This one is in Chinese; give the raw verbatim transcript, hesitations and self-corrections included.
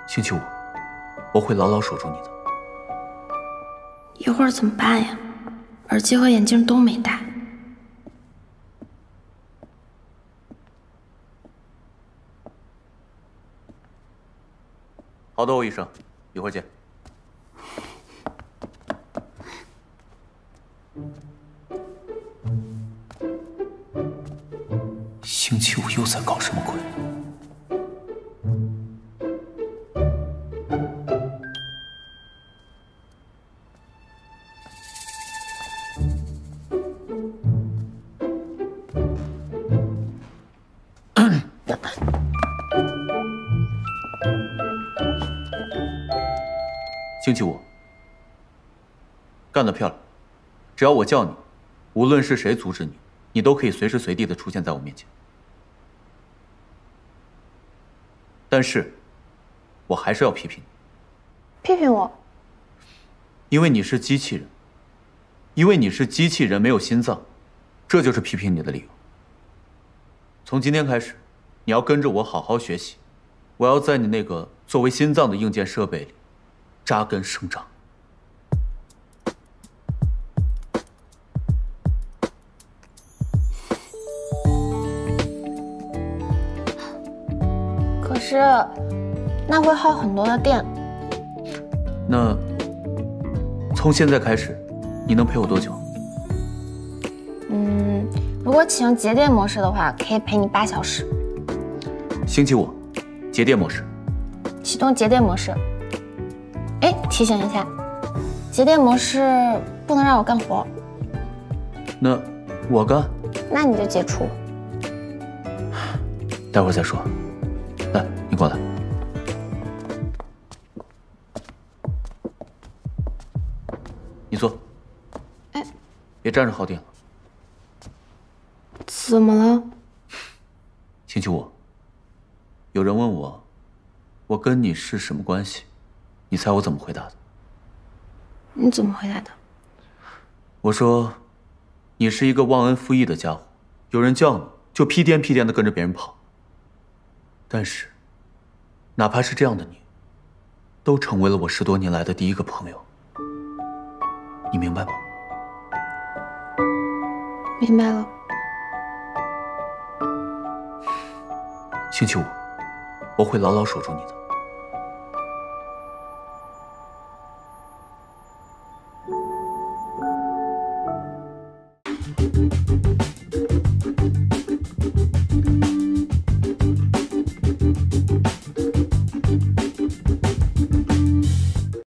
星期五，我会牢牢守住你的。 一会儿怎么办呀？耳机和眼镜都没戴。 好的，欧医生，一会儿见。星期五又在搞什么鬼？星期五，干得漂亮！只要我叫你，无论是谁阻止你，你都可以随时随地的出现在我面前。但是，我还是要批评你。 批评我？ 因为你是机器人。因为你是机器人，没有心脏，这就是批评你的理由。从今天开始，你要跟着我好好学习，我要在你那个作为心脏的硬件设备里扎根生长。 可是，那会耗很多的电。 那从现在开始，你能陪我多久？ 嗯，如果启用节电模式的话，可以陪你八小时。 星期五，节电模式。 启动节电模式。哎，提醒一下，节电模式不能让我干活。 那我干？ 那你就解除。 待会儿再说。来，你过来。你坐。 哎， 别站着耗电了。 怎么了？ 星期五，有人问我，我跟你是什么关系？你猜我怎么回答的？ 你怎么回答的？ 我说，你是一个忘恩负义的家伙，有人叫你就屁颠屁颠的跟着别人跑。但是，哪怕是这样的你，都成为了我十多年来的第一个朋友。你明白吗？ 明白了。 星期五，我会牢牢守住你的。